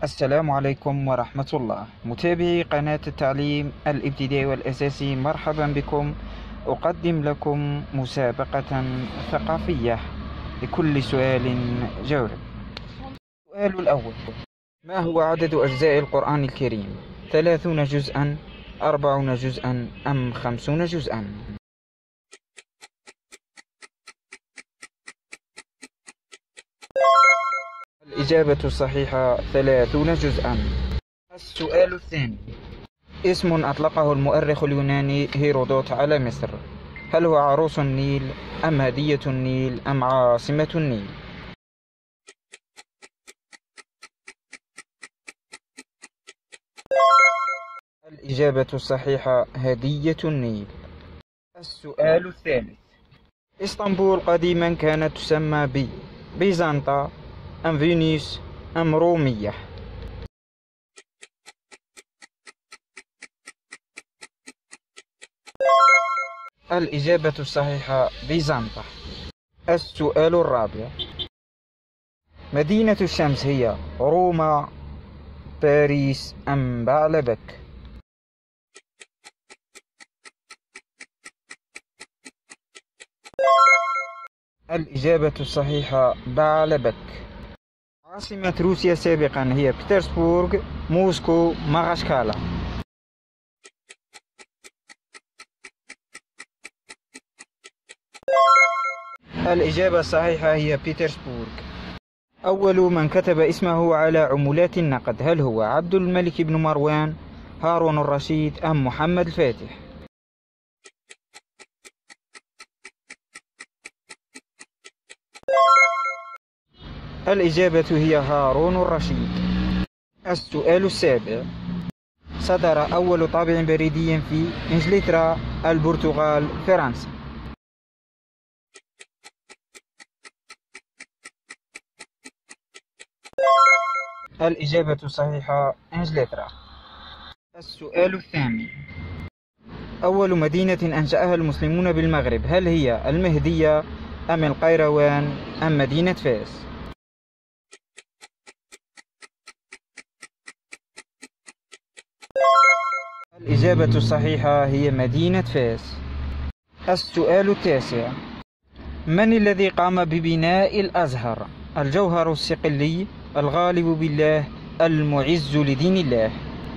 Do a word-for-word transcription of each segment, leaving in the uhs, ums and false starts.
السلام عليكم ورحمة الله. متابعي قناة التعليم الابتدائي والأساسي، مرحبا بكم. أقدم لكم مسابقة ثقافية لكل سؤال جاوب. السؤال الأول: ما هو عدد أجزاء القرآن الكريم؟ ثلاثون جزءا، أربعون جزءا، أم خمسون جزءا؟ الإجابة الصحيحة ثلاثون جزءا. السؤال الثاني: اسم أطلقه المؤرخ اليوناني هيرودوت على مصر، هل هو عروس النيل، أم هدية النيل، أم عاصمة النيل؟ الإجابة الصحيحة هدية النيل. السؤال الثالث: اسطنبول قديما كانت تسمى ب بيزنطة، أم فينيس، أم رومية؟ الإجابة الصحيحة بيزنطة. السؤال الرابع: مدينة الشمس هي روما، باريس، أم بعلبك؟ الإجابة الصحيحة بعلبك. عاصمة روسيا سابقا هي بطرسبورغ، موسكو، مغاشكالا؟ الإجابة الصحيحة هي بطرسبورغ. أول من كتب اسمه على عملات النقد، هل هو عبد الملك بن مروان، هارون الرشيد، أم محمد الفاتح؟ الإجابة هي هارون الرشيد. السؤال السابع: صدر أول طابع بريدي في إنجلترا، البرتغال، فرنسا؟ الإجابة الصحيحة إنجلترا. السؤال الثامن: أول مدينة أنشأها المسلمون بالمغرب، هل هي المهدية، أم القيروان، أم مدينة فاس؟ الإجابة الصحيحة هي مدينة فاس. السؤال التاسع: من الذي قام ببناء الأزهر؟ الجوهر الصقلي، الغالب بالله، المعز لدين الله؟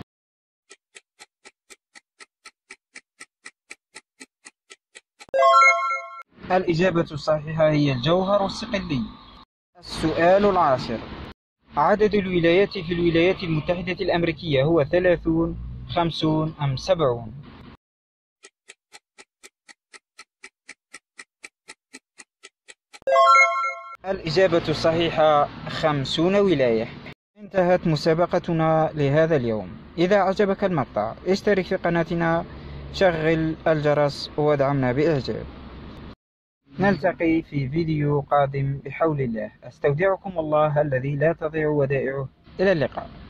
الإجابة الصحيحة هي الجوهر الصقلي. السؤال العاشر: عدد الولايات في الولايات المتحدة الأمريكية هو ثلاثون، خمسون، أم سبعون؟ الإجابة الصحيحة خمسون ولاية. انتهت مسابقتنا لهذا اليوم. إذا أعجبك المقطع اشترك في قناتنا، شغل الجرس وادعمنا بإعجاب. نلتقي في فيديو قادم بحول الله. أستودعكم الله الذي لا تضيع ودائعه. إلى اللقاء.